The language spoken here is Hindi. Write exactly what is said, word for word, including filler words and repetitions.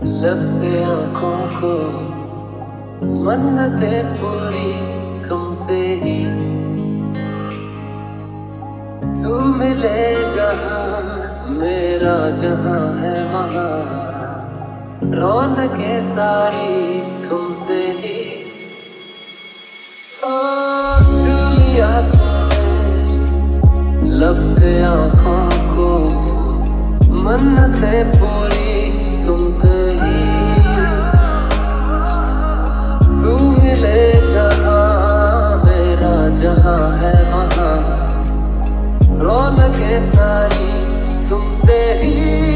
लब से आंखों को मन्नतें पूरी तुमसे ही। तू मिले जहां मेरा जहां है वहां, रौनकें सारी तुमसे ही। ओ लिया तुमने लब से आंखों को मन्नतें पूरी तुमसे ही। तू मिले जहां मेरा जहां है वहां, रौनकें सारी तुमसे ही।